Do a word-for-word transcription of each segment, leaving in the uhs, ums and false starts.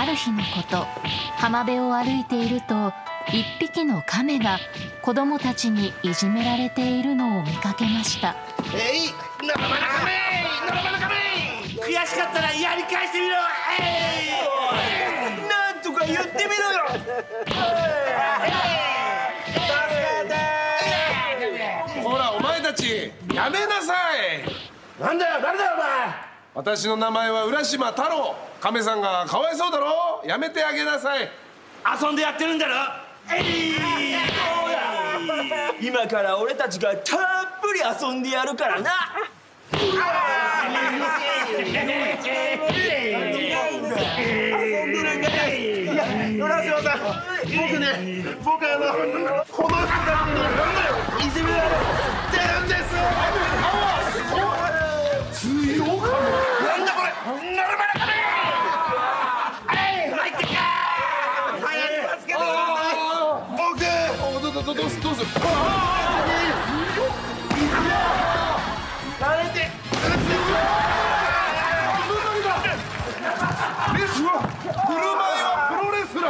ある日のこと、浜辺を歩いていると一匹の亀が子供たちにいじめられているのを見かけました。 えい、のろまの亀、のろまの亀、悔しかったらやり返してみろ。えい、なんとか言ってみろよ。 ほらお前たちやめなさい。 なんだよ、誰だよお前。 私の名前は浦島太郎。亀さんがかわいそうだろ。やめてあげなさい。 遊んでやってるんだろ。えい、今から俺たちがたっぷり遊んでやるからな。遊んでるんかい。いや、浦島さん、僕ね、僕あのこの人にいじめられてるんです。 強かも。 なんだこれ、ノルマの亀。はい、入ってきた。早く助けてください。僕、 どどどどうすどうする。 慣れて。 レスは振る舞いはプロレスラー。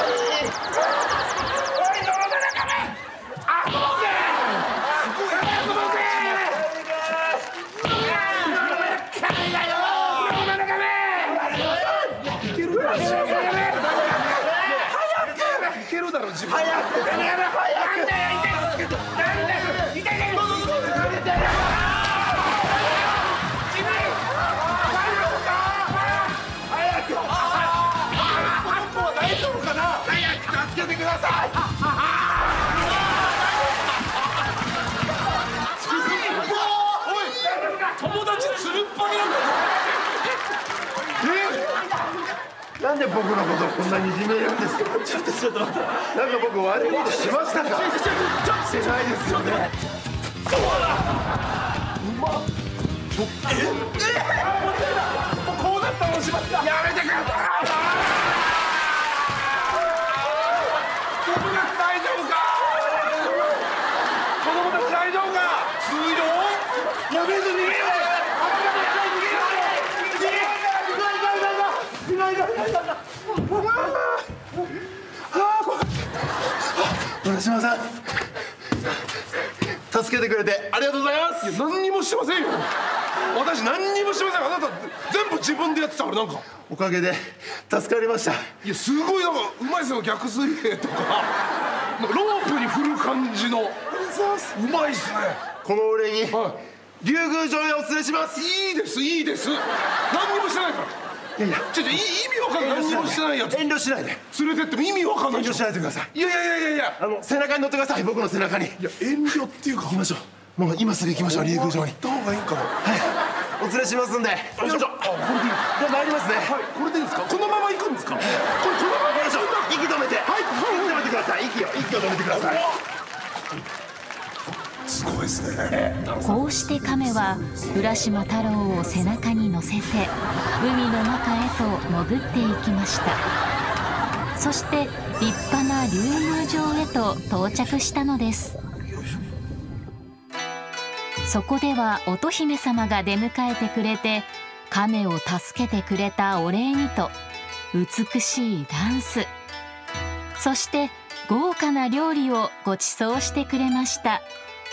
おい、ノルマの亀。あ、そうぜ。そうぜ。亀だよ。ノルマの亀。 いけるだろ。いけるだろ自分。 早く。なんだよ、痛い。なんだよ、痛い。助けてください。 友達つるっぱげなんだぞ。 なんで僕のことをこんなにいじめるんですか。 ちょっとちょっと待って。 なんか僕悪いことしましたか。してないですよね。 そうだ。 ええこうなったのしまった。 やめてください。やめず逃げよう。 浦島さん、助けてくれてありがとうございます。 いや何にもしてませんよ。私何にもしてません。あなた全部自分でやってたから。なんかおかげで助かりました。 いやすごいなんかうまいですよ。逆水平とかなんかロープに振る感じのうまいっすね。 このお礼に、 はい、 竜宮城へお連れします。 いいですいいです。何にもしてないから。 いやいや、 ちょっと意味わかんない。何にもしてないやつ遠慮しないで。 連れてっても意味わかんない。 遠慮しないでください。 いやいやいやいやいや、 あの背中に乗ってください。僕の背中に。いや遠慮っていうか、 行きましょう。もう今すぐ行きましょう。竜宮城に行った方がいいかな。 はい、お連れしますんで。よいしょ。あ、これでいい。で参りますね。 はい、これでいいですか。このまま行くんですか。これこのまま。 よいしょ。息止めて。はい、息止めてください。息を息を止めてください。 すごいですね。 こうして亀は浦島太郎を背中に乗せて海の中へと潜っていきました。そして立派な竜宮城へと到着したのです。そこでは乙姫様が出迎えてくれて、亀を助けてくれたお礼にと美しいダンス、そして豪華な料理をご馳走してくれました。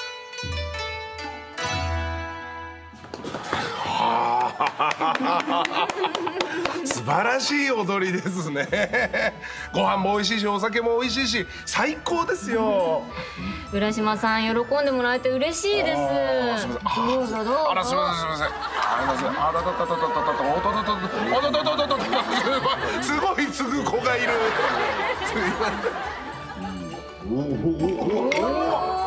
素晴らしい踊りですね。ご飯も美味しいし、お酒も美味しいし、最高ですよ。 浦島さん、喜んでもらえて嬉しいです。どうぞどうぞ。 あら、すみませんすみません。あらすみません。あらたたたたたたたおととととおとととととすごいすぐ子がいる。すみません。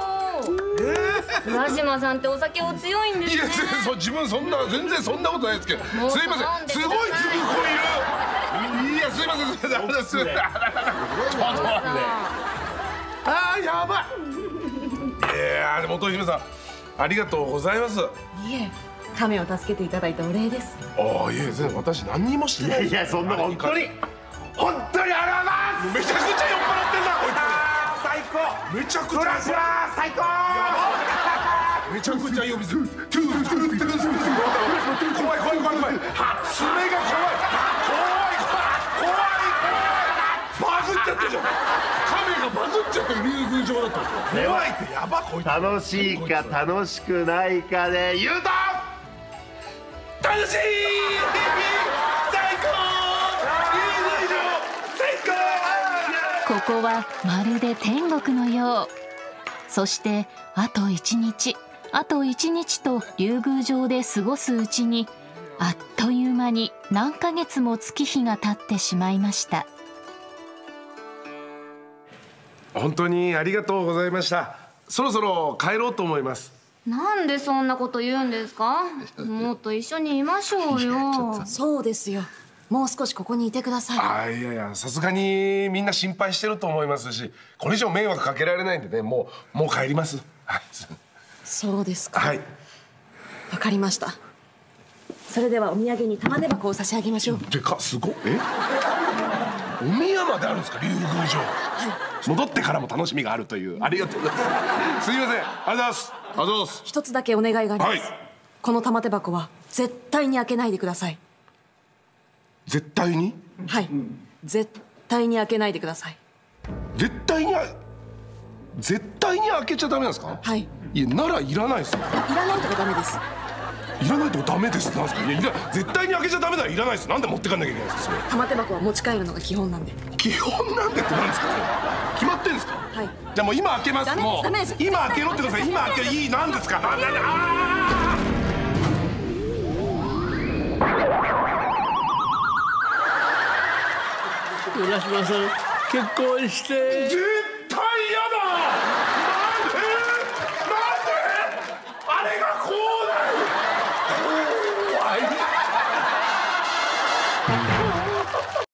浦島さんってお酒お強いんですね。 いや、そう自分そんな全然そんなことないですけど。すいません。すごいすぐ子いる。いや、すいませんすいません。あらすみません。ちょっと待って。あーやばい。いやでも乙姫さんありがとうございます。 いえ、亀を助けていただいたお礼です。 ああ、いえ、全然私何にもしてない。 いや、そんな本当に本当にありがとうございます。 めちゃくちゃ酔っ払ってんなこいつ。 最高。 めちゃくちゃ浦島最高。 めちゃくちゃ呼びする。トゥートゥートゥートゥー。怖い怖い怖い怖い。爪が怖い。怖い怖い怖い。 じゃん。亀がバグっちゃってる竜宮城だった。怖いってやばこいつ。 楽しいか楽しくないかで言うと楽しい。最高。竜宮城最高。 ここはまるで天国のよう。そしてあと一日あと一日と竜宮城で過ごすうちに、あっという間に何ヶ月も月日が経ってしまいました。 本当にありがとうございました。そろそろ帰ろうと思います。 なんでそんなこと言うんですか。もっと一緒にいましょうよ。 そうですよ。もう少しここにいてください。 あ、いやいや、さすがにみんな心配してると思いますし、これ以上迷惑かけられないんでね、もうもう帰ります。はい。 そうですか。 はい。 わかりました。それではお土産に玉手箱を差し上げましょう。 でかすごっ。え？お宮まであるんですか、竜宮城。戻ってからも楽しみがあるという。ありがとうございます。すいません。ありがとうございます。ありがとうございます。 一つだけお願いがあります。 はい。 この玉手箱は絶対に開けないでください。 絶対に？ はい。絶対に開けないでください。 絶対にあ絶対に開けちゃダメなんですか？ はい。 いや、ならいらないですよ。 いらないとかダメです。 いらないとダメですってなんですか？いや、いら絶対に開けちゃダメならいらないです。なんで持ってかなきゃいけないんですか？それ玉手箱は持ち帰るのが基本なんで。 基本なんでってなんですか？それ決まってんですか？ はい。 じゃあもう今開けます。 ダメですもうダメです今開けろってください。今開けいいなんですか？なんなんあ浦島さん、結婚して。